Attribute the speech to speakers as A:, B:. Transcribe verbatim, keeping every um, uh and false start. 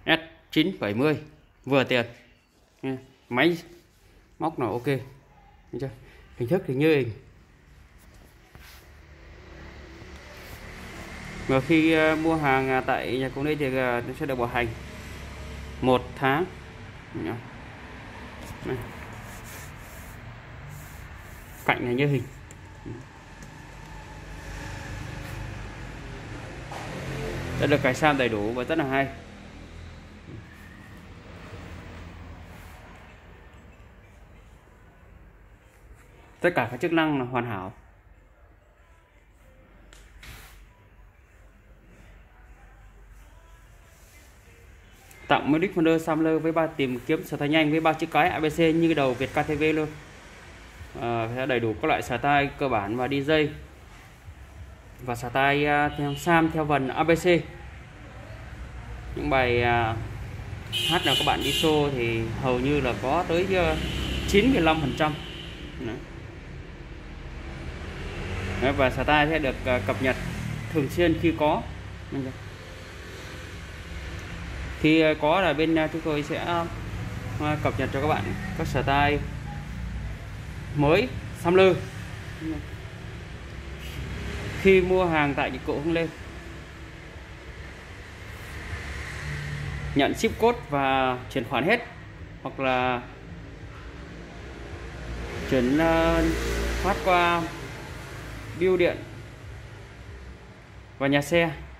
A: S chín bảy mươi vừa tiền. Máy móc nào ok. Chưa? Hình thức thì như hình. Và khi mua hàng tại nhà cung đây thì nó sẽ được bảo hành một tháng. Này. Cạnh này như hình. Đã được cài sam đầy đủ và rất là hay. Tất cả các chức năng là hoàn hảo. Tặng Medic Wonder Sampler với ba tìm kiếm sờ tay nhanh với ba chữ cái a bê xê như đầu Việt ca tê vê luôn. À, sẽ đầy đủ các loại sờ tay cơ bản và đi dây và sờ tay uh, theo sam theo vần a bê xê. Những bài uh, hát nào các bạn đi show thì hầu như là có tới uh, chín mươi lăm phần trăm. Và sờ tay sẽ được uh, cập nhật thường xuyên khi có. Khi có là bên chúng tôi sẽ cập nhật cho các bạn các sờ tay mới Sampler. Khi mua hàng tại dịch vụ Hưng Lê, nhận ship code và chuyển khoản hết, hoặc là chuyển phát qua bưu điện và nhà xe.